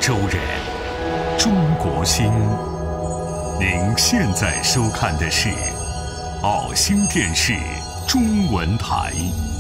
洲人，中国心。您现在收看的是澳新电视中文台。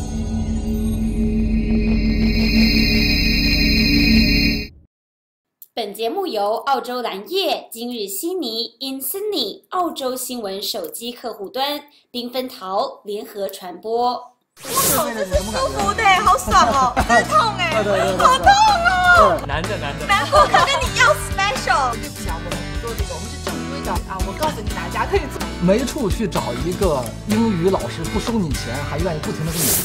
本节目由澳洲蓝叶、今日悉尼 in Sydney 澳洲新闻手机客户端、缤纷桃联合传播。 我靠，这是舒服的，好爽哦！止痛哎，好痛哦！ 男的， 难过，可跟你要 special。对不起啊，我们不做这个，我们是正规的啊。我告诉你哪家可以做。 没处去找一个英语老师不收你钱，还愿意不停的跟你。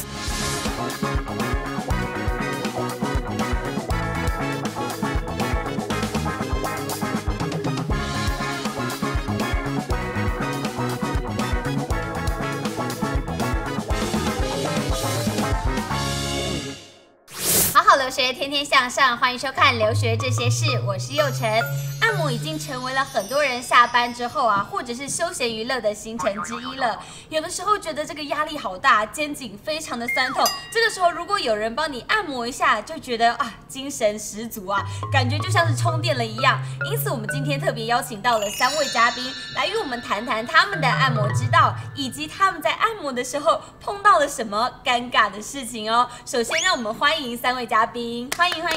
留学天天向上，欢迎收看《留学这些事》，我是佑晨。按摩已经成为了很多人下班之后或者是休闲娱乐的行程之一了。有的时候觉得这个压力好大，肩颈非常的酸痛，这个时候如果有人帮你按摩一下，就觉得精神十足感觉就像是充电了一样。因此，我们今天特别邀请到了3位嘉宾来与我们谈谈他们的按摩之道，以及他们在按摩的时候碰到了什么尴尬的事情哦。首先，让我们欢迎3位嘉宾，欢迎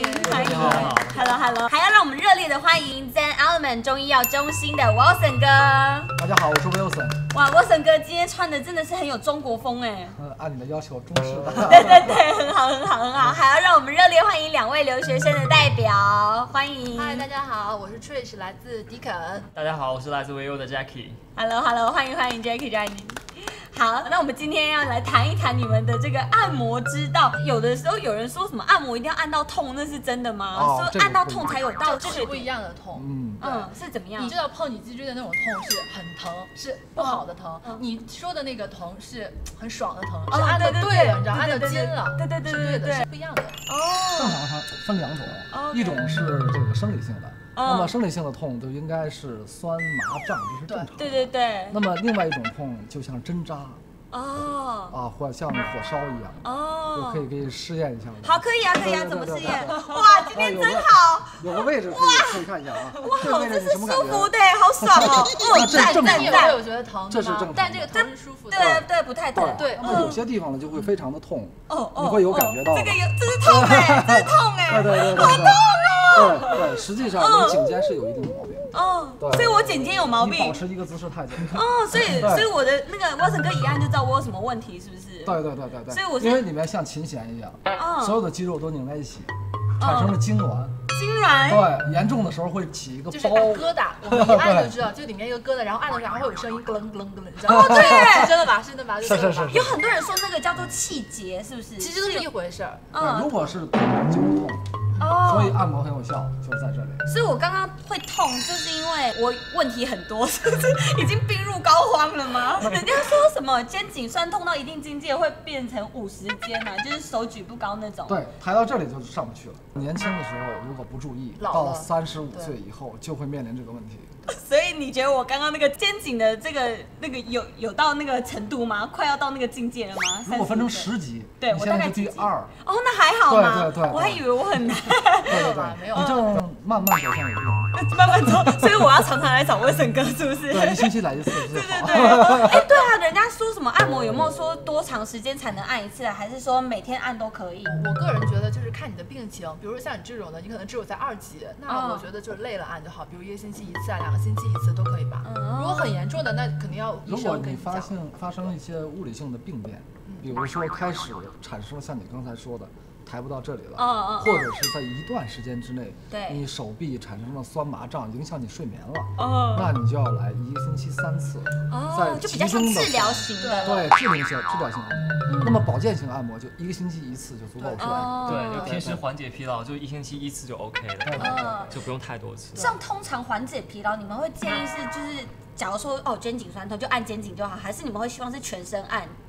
，Hello， 还要让我们热烈的欢迎 Zen Element 中医药中心的 Wilson 哥。 大家好，我是 Wilson。 哇 ，Wilson 哥今天穿的真的是很有中国风哎。 按你的要求，中式的。 对，很好。还要让我们热烈欢迎2位留学生的代表，欢迎。 嗨，大家好，我是 Trish， 来自迪肯。 大家好，我是来自维优的 Jackie。 Hello， 欢迎 Jackie。好，那我们今天要来谈一谈你们的这个按摩之道。有的时候有人说什么按摩一定要按到痛，那是真的吗？说按到痛才有道理， 这是不一样的痛。 是怎么样？ 你知道碰你脊椎的那种痛是很疼，是不好的疼。你说的那个疼是很爽的疼，是按的对了，你知道，按到筋了，是对的，是不一样的。 正常它分2种，一种是这个生理性的。那么生理性的痛就应该是酸麻胀，这是正常的。 对。 那么另外一种痛就像针扎，或像火烧一样，就可以给你试验一下。 好，可以啊，怎么试验？哇，今天真好， 有个位置可以看一下哇，这是舒服的，好爽哦。 你也会有觉得疼， 这是正常， 但这个疼是舒服的。 对，不太痛。 对， 那有些地方呢就会非常的痛，你会有感觉到。 这是痛哎，这是痛哎， 对， 好痛哦。 对，实际上你颈肩是有一定的毛病。 所以我颈肩有毛病。 你保持一个姿势太久。 所以我的那个 Wilson 哥一按就知道我有什么问题，是不是？ 对。 所以我因为里面像琴弦一样，所有的肌肉都拧在一起，产生了痉挛。对，严重的时候会起一个就是疙瘩，我们一按就知道，就里面一个疙瘩，然后按的时候还会有声音，咯楞咯楞，你知道吗？对，是真的吧？是。 有很多人说那个叫做气结，是不是？ 其实都是一回事儿。 如果是痛就是痛。所以按摩很有效，就是在这里。 所以我刚刚会痛，就是因为我问题很多，是不是已经病入膏肓了吗？人家说什么肩颈酸痛到一定境界会变成50肩就是手举不高那种。 对，抬到这里就上不去了。年轻的时候如果不注意，到35岁以后就会面临这个问题。 所以你觉得我刚刚那个肩颈的那个有到那个程度吗？快要到那个境界了吗？ 如果分成10级， 对， 我大概是第2。 那还好嘛。 对， 我还以为我很难。 没有，你就慢慢走向有用。 慢慢走，所以我要常常来找Wilson哥，是不是？ 对，1星期来1次。对。 对啊，人家说什么按摩有没有说多长时间才能按1次还是说每天按都可以？ 我个人觉得就是看你的病情，比如说像你这种的，你可能只有在2级，那我觉得就是累了按就好，比如1个星期1次2个星期1次都可以吧。如果很严重的，那肯定要医生跟你讲。 如果你发生一些物理性的病变，比如说开始产生了像你刚才说的。抬不到这里了，或者是在一段时间之内，你手臂产生了酸麻胀，影响你睡眠了，那你就要来1个星期3次， 就比较像治疗型的， 对，治疗型按摩。那么保健型按摩就1个星期1次就足够了， 对，就平时缓解疲劳，就1星期1次就 OK 了，就不用太多次。 像通常缓解疲劳，你们会建议是就是，假如说肩颈酸痛就按肩颈就好，还是你们会希望是全身按？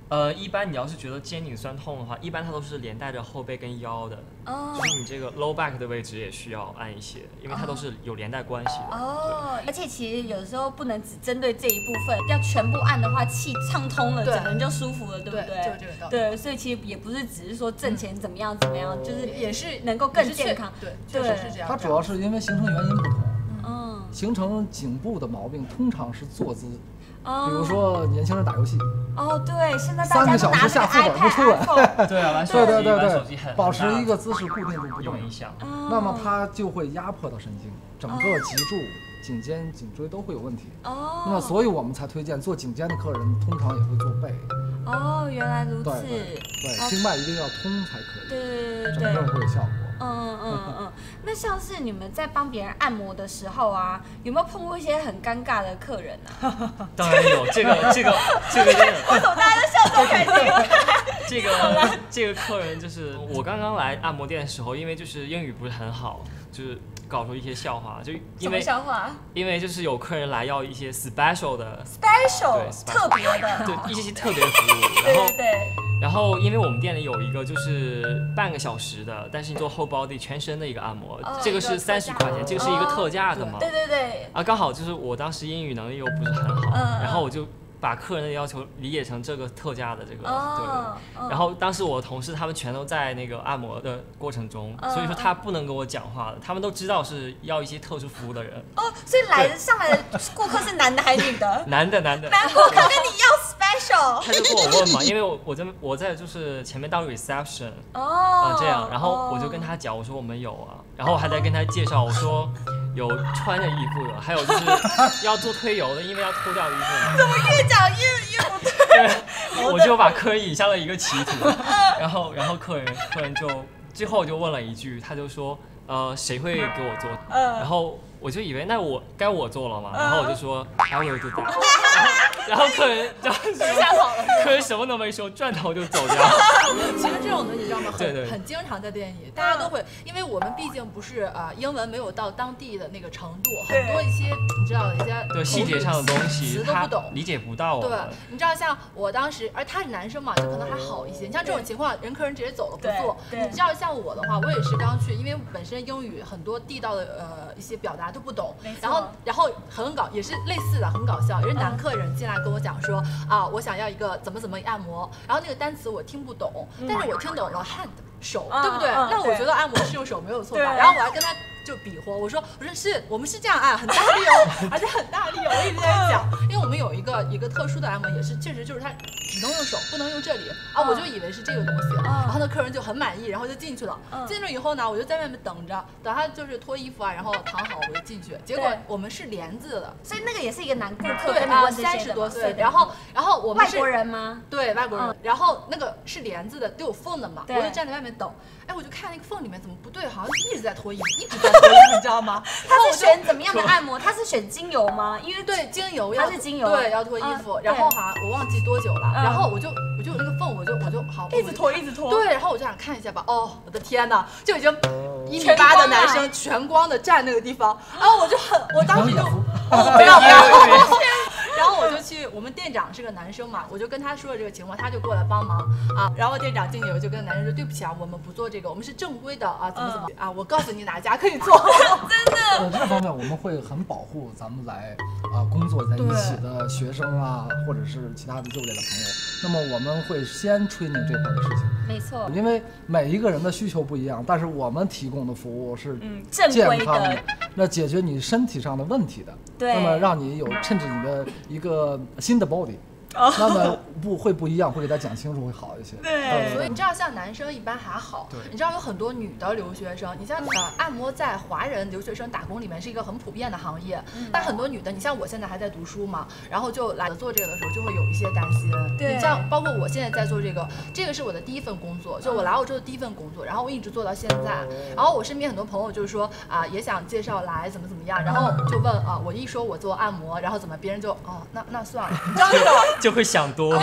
一般你要是觉得肩颈酸痛的话，一般它都是连带着后背跟腰的，就是你这个 low back 的位置也需要按一些，因为它都是有连带关系的。 而且其实有时候不能只针对这一部分，要全部按的话，气畅通了，整个人就舒服了，对不对？ 就这个道理。 对，所以其实也不是只是说挣钱怎么样，就是也是能够更健康。 对，确实是这样。 它主要是因为形成原因不同。形成颈部的毛病通常是坐姿。比如说年轻人打游戏， 对，现在大家都拿着 iPad 不出来， 对啊，玩手机保持一个姿势固定住不动影响， 那么它就会压迫到神经，整个脊柱、颈肩、颈椎都会有问题。那么所以我们才推荐做颈肩的客人通常也会做背。 原来如此。 对，经脉一定要通才可以， 对， 真正会有效果。 那像是你们在帮别人按摩的时候啊，有没有碰过一些很尴尬的客人啊？ 当然有，这个真的。 为什么大家都笑这么开心？ 这个客人就是我刚刚来按摩店的时候，因为就是英语不是很好，就是搞出一些笑话，就因为什么笑话？ 因为就是有客人来要一些 special 的， 对，特别的， 对，一些特别的服务，然后因为我们店里有一个就是半个小时的，但是你做 whole body 全身的一个按摩，这个是30块钱，这个是一个特价的嘛， 对， 刚好就是我当时英语能力又不是很好，然后我就把客人的要求理解成这个特价的这个，对。然后当时我同事他们全都在那个按摩的过程中，所以说他不能跟我讲话的，他们都知道是要一些特殊服务的人。 所以上来的顾客是男的还是女的？ 男的。 男顾客跟你要 special。 他就跟我问嘛，因为我在就是前面到 reception，这样，然后我就跟他讲，我说我们有啊，然后我还在跟他介绍，我说有穿着衣服的，还有就是要做推油的，因为要脱掉衣服嘛。 怎么越讲越不对？ 我就把客人引向了一个歧途，然后客人就最后就问了一句，他就说谁会给我做？然后我就以为那该我做了嘛，然后我就说 I will do that， 然后客人客人什么都没说，转头就走掉。 其实这种的你知道吗？ 对， 很经常在店里，大家都会，因为我们毕竟不是英文没有到当地的那个程度，很多一些你知道的一些细节上的东西词都不懂， 理解不到。 对，你知道像我当时，而他是男生嘛，就可能还好一些。你像这种情况，客人直接走了不做。你知道像我的话，我也是刚去，因为本身英语很多地道的一些表达都不懂，然后很也是类似的，很搞笑。也是男客人进来跟我讲说我想要一个怎么按摩，然后那个单词我听不懂，但是我听懂了 hand 手，对不对？那我觉得按摩是用手没有错吧？然后我还跟他就比划，我说是我们是这样按，很大力哦，而且很大力哦，我一直在讲，因为我们有一个特殊的按摩也是，确实就是他只能用手，不能用这里我就以为是这个东西，然后那客人就很满意，然后就进去了。进去以后呢，我就在外面等着，等他就是脱衣服然后躺好我就进去。结果我们是帘子的， 所以那个也是一个男顾客， 对，30多岁，然后我们是外国人吗？ 对，外国人。然后那个是帘子的，都有缝的嘛，我就站在外面等。我就看那个缝里面怎么不对，好像一直在脱衣服，一直在脱衣服，你知道吗？ 他是选怎么样的按摩？他是选精油吗？因为对精油他是精油， 对，要脱衣服。然后我忘记多久了，然后我就有那个缝，我就好一直脱。 对，然后我就想看一下吧。我的天哪，就已经1.8米的男生全光的站那个地方，然后我当时就不要。然后我就去，我们店长是个男生嘛，我就跟他说了这个情况，他就过来帮忙然后店长进去我就跟男生说，对不起我们不做这个，我们是正规的怎么我告诉你哪家可以做。 真的。 这方面我们会很保护咱们来工作在一起的学生或者是其他的就业的朋友。那么我们会先吹你这块的事情。 没错。 因为每一个人的需求不一样，但是我们提供的服务是健康的，那解决你身体上的问题的。 对。 那么让你有趁着你的一个新的 body。那么不一样，会给他讲清楚，会好一些。 对， 所以你知道，像男生一般还好。对，你知道有很多女的留学生，你像按摩在华人留学生打工里面是一个很普遍的行业。但很多女的，你像我现在还在读书嘛，然后就来做这个的时候，就会有一些担心。 对， 你像包括我现在在做这个是我的第一份工作，就我来澳洲的第一份工作，然后我一直做到现在。然后我身边很多朋友就是说也想介绍来怎么样，然后就问我一说我做按摩，然后怎么别人就那算了，你知道这种。 就会想多，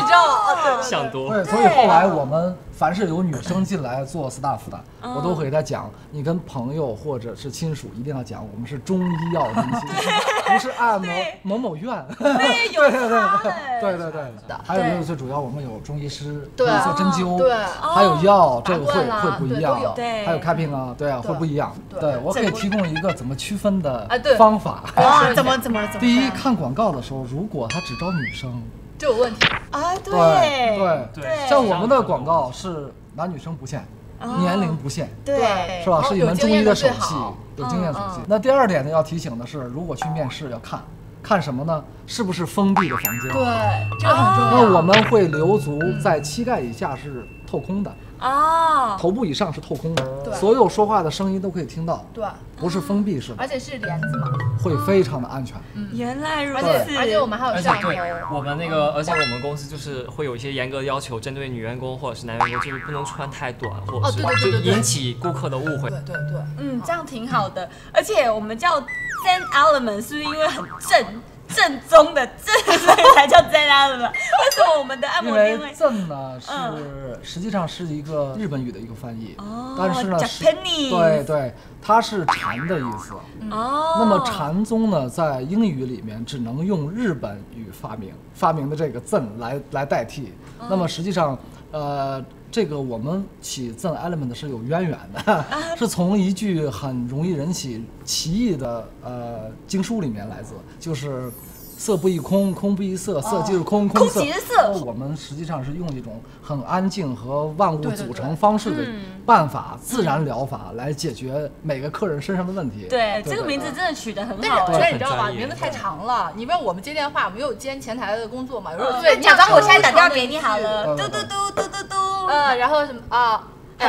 知道吗？ 想多。 对，所以后来我们凡是有女生进来做 staff 的，我都会给她讲，你跟朋友或者是亲属一定要讲，我们是中医药中心，不是按摩某某院。 对，有差对。还有就是最主要，我们有中医师， 对， 做针灸， 对， 还有药，这个会不一样， 对， 还有开瓶啊，对啊，会不一样。对，我可以提供一个怎么区分的方法。 怎么？ 第一，看广告的时候，如果他只招女生， 就有问题啊。 对，像我们的广告是男女生不限，年龄不限， 对， 是吧？是一门中医的手技，有经验手技。那第二点呢，要提醒的是，如果去面试要看什么呢？是不是封闭的房间？ 对，这个很重要。 那我们会留足在膝盖以下是透空的。头部以上是透空的，所有说话的声音都可以听到， 对， 不是封闭式的， 而且是帘子嘛， 会非常的安全。 原来如此， 而且我们还有上头， 我们那个，而且我们公司就是会有一些严格的要求，针对女员工或者是男员工，就是不能穿太短，或者是就引起顾客的误会。 对， 这样挺好的。而且我们叫 Zen Element， 是不是因为很正宗的正，所以才叫 Zen Element？ 为什么我们的按摩店会？ 因为正呢实际上是一个日本语的一个翻译，但是呢对，它是禅的意思。那么禅宗呢，在英语里面只能用日本语发明的这个正来代替。那么实际上，这个我们起 Zen Element 是有渊源的，是从一句很容易引起歧义的经书里面来自，就是色不异空，空不异色，色即是空，空即是色。 我们实际上是用一种很安静和万物组成方式的办法，自然疗法来解决每个客人身上的问题。 对，这个名字真的取得很好。 但是你知道吗？名字太长了，你问我们接电话，我们有兼前台的工作嘛？有时候对，假装我现在打电话给你好了，嘟， 然后什么啊？ This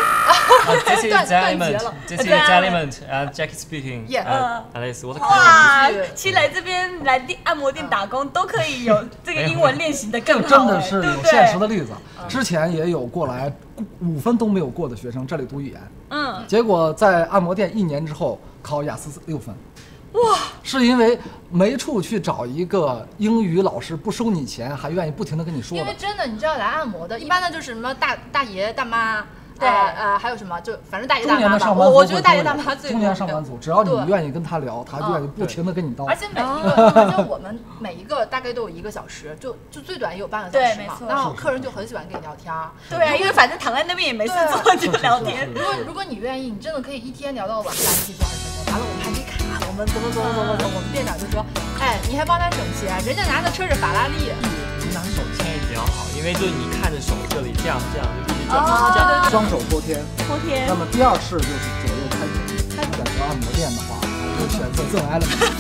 is Element and Jack speaking. Alice， 我的口哇，其实来这边来按摩店打工都可以有这个英文练习的更好。 真的是有现实的例子，之前也有过来5分都没有过的学生，这里读语言，结果在按摩店1年之后考雅思6分。哇！是因为没处去找一个英语老师不收你钱，还愿意不停的跟你说的。 因为真的，你知道来按摩的，一般的就是什么大爷大妈，对，还有什么就反正大爷大妈吧。我觉得大爷大妈最中年上班族，只要你愿意跟他聊，他就愿意不停的跟你叨。 而且我们每一个大概都有1个小时，就最短也有半个小时嘛。然后客人就很喜欢跟你聊天。 对，因为反正躺在那边也没事做，就聊天。 如果你愿意，你真的可以一天聊到晚上7、20分钟。完了，我们还没卡。我们怎么，我们店长就说，哎，你还帮他省钱，人家拿的车是法拉利。 拿手牵也比较好，因为就是你看着手这里这样就一直转，双手托天。 那么第2式就是左右开腿。选择按摩店的话，还是选择Zen Element。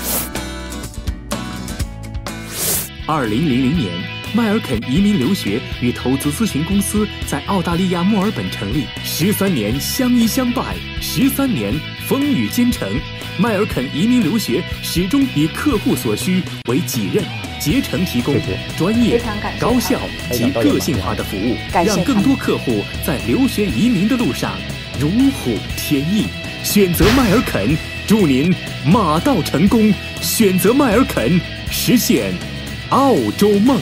2000年，迈尔肯移民留学与投资咨询公司在澳大利亚墨尔本成立，13年相依相伴，13年风雨兼程。迈尔肯移民留学始终以客户所需为己任，竭诚提供专业、高效及个性化的服务，让更多客户在留学移民的路上如虎添翼。选择迈尔肯，祝您马到成功。选择迈尔肯，实现澳洲梦。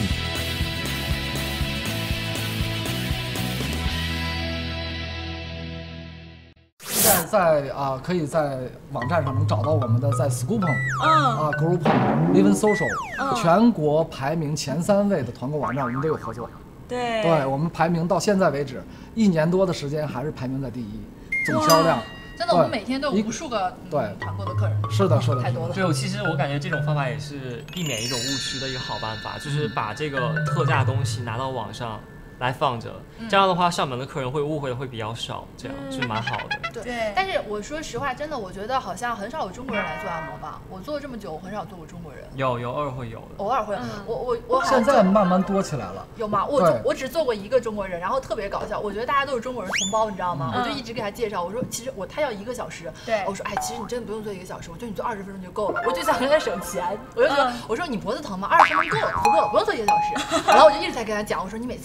可以在网站上能找到我们的，在 Scoopon、Groupon、Living Social，全国排名前3位的团购网站，我们都有合作。对，我们排名到现在为止1年多的时间，还是排名在第1，总销量。 真的，我们每天都有无数个团购的客人。 是的， 太多了。 对，其实我感觉这种方法也是避免一种误区的一个好办法，就是把这个特价东西拿到网上来放着，这样的话上门的客人会误会的会比较少，这样是蛮好的。 对，但是我说实话，真的，我觉得好像很少有中国人来做按摩吧。我做了这么久，我很少做过中国人。 有偶尔会有的， 偶尔会。我现在慢慢多起来了。 有吗？我只做过1个中国人，然后特别搞笑。我觉得大家都是中国人同胞，你知道吗？我就一直给他介绍，我说其实他要1个小时，对，我说哎，其实你真的不用做1个小时，我觉得你做20分钟就够了。我就想跟他省钱，我就觉得我说你脖子疼吗？20分钟够了，不够，不用做1个小时。然后我就一直在跟他讲，我说你每次来你可以做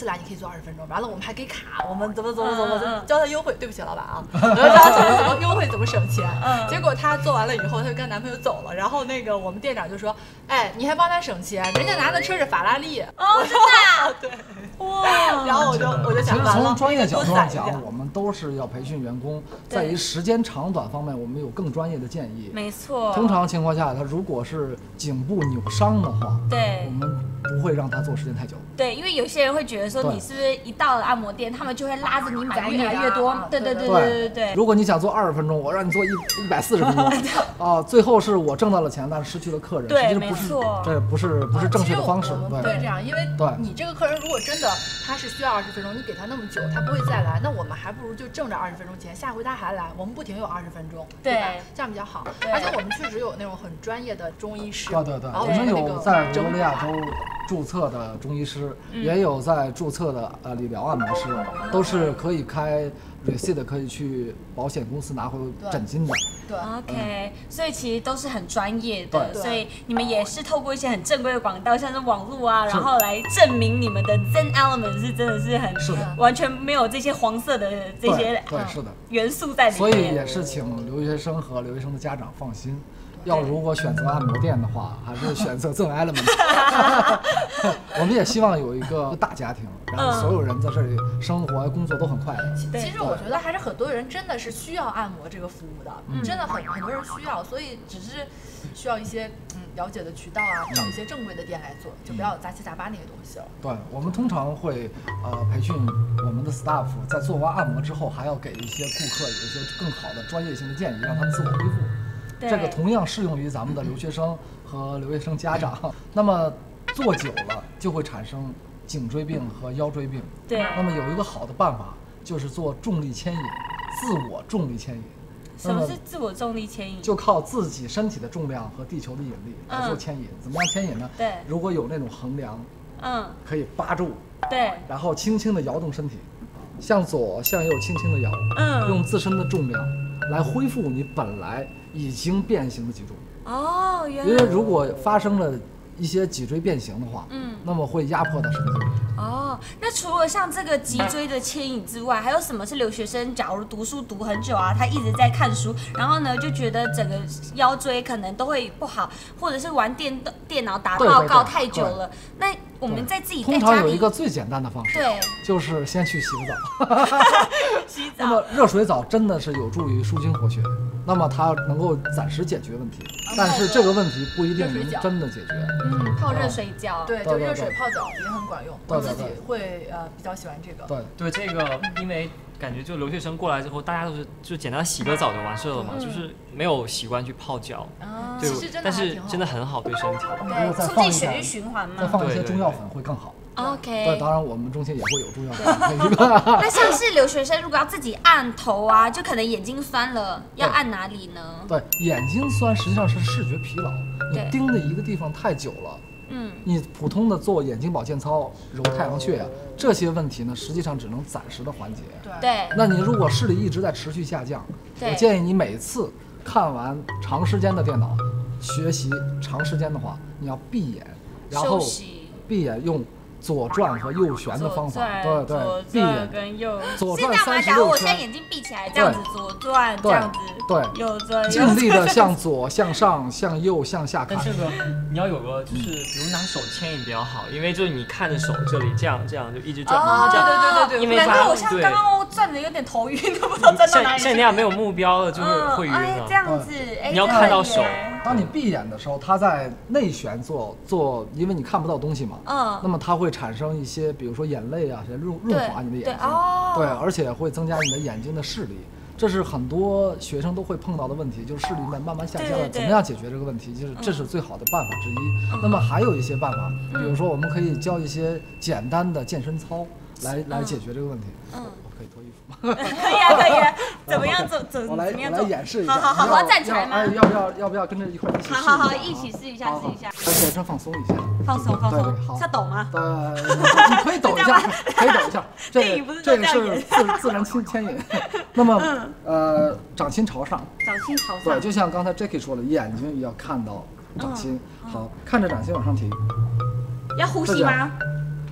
做20分钟，完了我们还给卡，我们怎么教他优惠，对不起老板啊，我要教他怎么优惠怎么省钱。结果她做完了以后，她就跟男朋友走了，然后那个我们店长就说，哎，你还帮他省钱，人家拿的车是法拉利。 哦，真的啊？ 对。 哇！ 然后我就想， 其实从专业角度上讲，我们都是要培训员工，在于时间长短方面，我们有更专业的建议。 没错。 通常情况下，他如果是颈部扭伤的话， 对， 我们不会让他做时间太久。 对，因为有些人会觉得说，你是不是一到了按摩店，他们就会拉着你买越来越多？对。 如果你想做20分钟，我让你做140分钟啊，最后是我挣到了钱，但是失去了客人。 对， 没错，这不是正确的方式。 对，不会这样，因为你这个客人如果真的他是需要20分钟，你给他那么久，他不会再来，那我们还不如就挣这20分钟钱，下回他还来，我们不停有20分钟，对吧？这样比较好。而且我们确实有那种很专业的中医师， 对，我们有在维多利亚州注册的中医师，也有在注册的理疗按摩师，都是可以开 receipt 可以去保险公司拿回诊金的。 对 ，OK， 所以其实都是很专业的，所以你们也是透过一些很正规的管道，像是网络啊，然后来证明你们的 Zen Element 是真的是很完全没有这些黄色的这些元素在里面。 所以也是请留学生和留学生的家长放心。要如果选择按摩店的话，还是选择Zen Element。我们也希望有一个大家庭，然后所有人在这里生活工作都很快乐。 其实我觉得还是很多人真的是需要按摩这个服务的，真的很多人需要，所以只是需要一些了解的渠道啊，找一些正规的店来做，就不要杂七杂八那些东西了。 对，我们通常会培训我们的 staff， 在做完按摩之后，还要给一些顾客有一些更好的专业性的建议，让他们自我恢复。这个同样适用于咱们的留学生和留学生家长。那么做久了就会产生颈椎病和腰椎病。 对。 那么有一个好的办法就是做重力牵引，自我重力牵引。 什么是自我重力牵引？ 就靠自己身体的重量和地球的引力来做牵引。怎么样牵引呢？ 对。 如果有那种横梁，可以扒住， 对， 然后轻轻地摇动身体，向左向右轻轻地摇，用自身的重量来恢复你本来已经变形的脊柱。 哦，原来。 因为如果发生了一些脊椎变形的话，那么会压迫到神经。 哦，那除了像这个脊椎的牵引之外，还有什么是留学生假如读书读很久啊，他一直在看书，然后呢就觉得整个腰椎可能都会不好，或者是玩电脑打报告太久了，那我们在自己在家里， 通常有一个最简单的方式， 对， 就是先去洗个澡。 洗澡。 那么热水澡真的是有助于舒筋活血，那么它能够暂时解决问题，但是这个问题不一定能真的解决。 泡热水脚， 对，就热水泡脚也很管用。我自己会比较喜欢这个。 对这个，因为感觉就留学生过来之后，大家都是就简单洗个澡就完事了嘛，就是没有习惯去泡脚。对，但是真的很好对身体。 对，促进血液循环嘛。 再放一些中药粉会更好。 OK。 对，当然我们中心也会有中药粉。 那像是留学生如果要自己按头啊，就可能眼睛酸了，要按哪里呢？ 对，眼睛酸实际上是视觉疲劳，你盯着一个地方太久了。你普通的做眼睛保健操、揉太阳穴这些问题呢，实际上只能暂时的缓解。 对。 那你如果视力一直在持续下降，我建议你每次看完长时间的电脑学习长时间的话，你要闭眼，然后闭眼用左转和右旋的方法，对，闭眼跟右左转 36圈。假如我现在眼睛闭起来，这样子左转，这样子， 对， 右转， 尽力的向左、向上、向右、向下看。 但是呢，你要有个就是，比如拿手牵引比较好，因为就是你看着手这里这样就一直转， 对。难怪我像刚刚转的有点头晕，都不知道转到哪里。 像你俩没有目标了，就是会晕了。 这样子， 你要看到手。 当你闭眼的时候，它在内旋做，因为你看不到东西嘛，那么它会产生一些，比如说眼泪啊，润滑你的眼睛，对，而且会增加你的眼睛的视力。这是很多学生都会碰到的问题，就是视力慢慢下降。怎么样解决这个问题？就是这是最好的办法之一。那么还有一些办法，比如说我们可以教一些简单的健身操来解决这个问题。可以脱衣服吗？ 可以啊。怎么样做？ 我来演示一下。 好，我要站起来吗？ 要不要跟着一块一起试？ 好，一起试一下。 全身放松一下。 放松。要抖吗？ 你可以抖一下，这个是自然牵引。那么掌心朝上。对，就像刚才 Jackie 说的，眼睛也要看到掌心。好，看着掌心往上提。 要呼吸吗？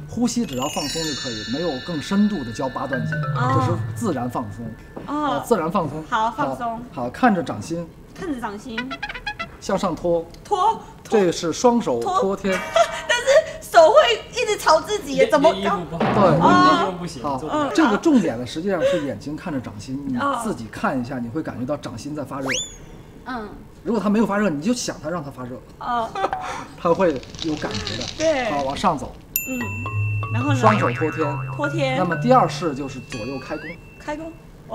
呼吸只要放松就可以，没有更深度的教8段锦，就是自然放松。自然放松。 好，放松。 好，看着掌心。 看着掌心。 向上拖。这是双手托天。 但是手会一直朝自己，怎么衣服不好？ 对， 衣服不行。 好，这个重点呢，实际上是眼睛看着掌心，你自己看一下，你会感觉到掌心在发热。如果它没有发热，你就想它让它发热。它会有感觉的。 对。 好，往上走。 然后呢？ 双手托天。 托天。 那么第2式就是左右开弓。 开弓。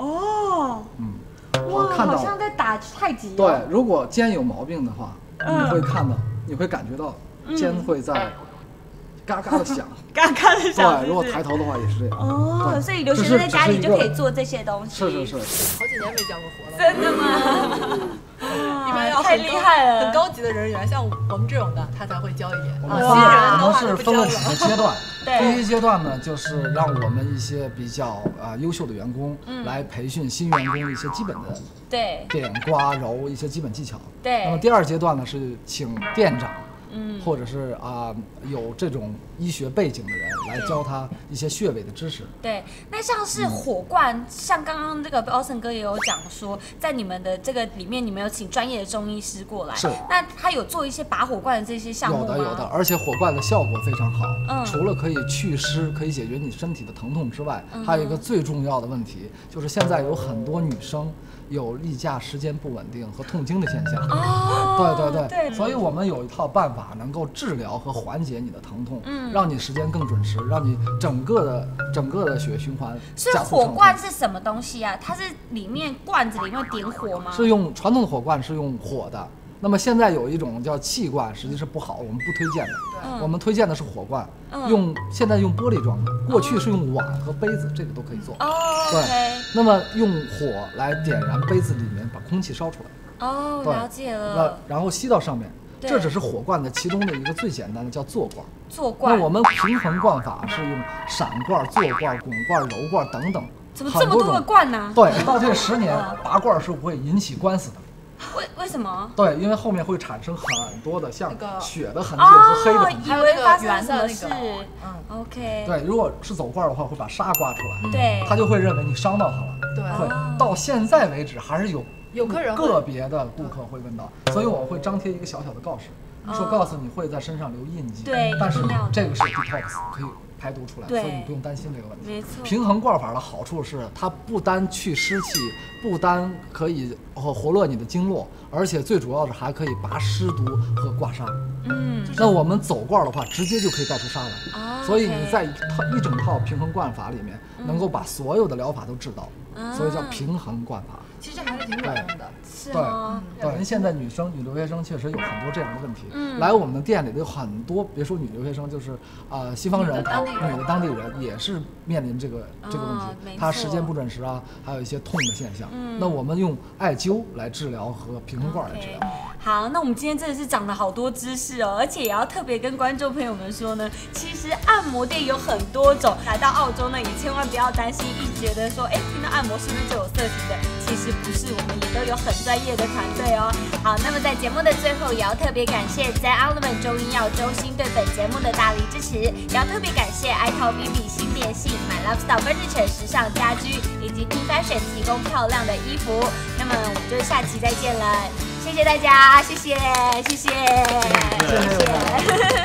哇，好像在打太极。 对，如果肩有毛病的话，你会感觉到肩会在嘎嘎的响， 嘎嘎的响。 对，如果抬头的话也是这样。 所以留学生在家里就可以做这些东西。 是。 好几年没教过活了。 真的吗？ 一般要太厉害了， 很高级的人员，像我们这种的，他才会教一点。 我们是分了几个阶段。第一阶段呢，就是让我们一些比较优秀的员工来培训新员工一些基本的点刮揉一些基本技巧。那么第2阶段呢，是请店长。或者是有这种医学背景的人来教他一些穴位的知识。 对，那像是火罐，像刚刚这个 Austin 哥也有讲说，在你们的这个里面，你们有请专业的中医师过来。 是。 那他有做一些拔火罐的这些项目吗？ 有的，而且火罐的效果非常好。除了可以祛湿，可以解决你身体的疼痛之外，还有一个最重要的问题，就是现在有很多女生有例假时间不稳定和痛经的现象。对，所以我们有一套办法能够治疗和缓解你的疼痛，让你时间更准时，让你整个的血液循环加速。 火罐是什么东西啊？它是里面罐子里面点火吗？ 是用传统的火罐是用火的。那么现在有一种叫气罐，实际是不好，我们不推荐的。我们推荐的是火罐，现在用玻璃装的，过去是用碗和杯子，这个都可以做。对，那么用火来点燃杯子里面，把空气烧出来。 了解了。 然后吸到上面，这只是火罐的其中的一个最简单的，叫坐罐。 坐罐。 那我们平衡罐法是用闪罐、坐罐、滚罐、揉罐等等。 怎么这么多个罐呢？ 对，到这10年拔罐是不会引起官司的。 为什么？ 对，因为后面会产生很多的像血的痕迹和黑的痕迹， 以为发生什么事。OK。 对，如果是走罐的话，会把沙刮出来， 对， 他就会认为你伤到他了。 对， 会到现在为止还是有客人个别的顾客会问到，所以我会张贴一个小小的告示，说告诉你会在身上留印记。 对， 但是这个是 detox 可以排毒出来，所以你不用担心这个问题。 没错。 平衡罐法的好处是，它不单去湿气，不单可以活络你的经络，而且最主要的还可以拔湿毒和刮痧。那我们走罐的话，直接就可以带出痧来。所以你在一整套平衡罐法里面，能够把所有的疗法都治到，所以叫平衡罐法。 其实还是挺管用的。 对，因为现在女留学生确实有很多这样的问题。来我们的店里的有很多，别说女留学生，就是西方人、女的当地人也是面临这个问题。她时间不准时啊，还有一些痛的现象。那我们用艾灸来治疗和平衡罐来治疗。 好，那我们今天真的是长了好多知识哦，而且也要特别跟观众朋友们说呢，其实按摩店有很多种，来到澳洲呢，也千万不要担心，一觉得说，听到按摩是不是就有色情的？其实不是，我们也都有很专业的团队哦。好，那么在节目的最后，也要特别感谢 Zen Element 中医药中心对本节目的大力支持，也要特别感谢爱淘 BB 新电信、My Lifestyle Furniture 时尚家居以及 Team Fashion 提供漂亮的衣服。那么我们就下期再见了。谢谢大家，谢谢。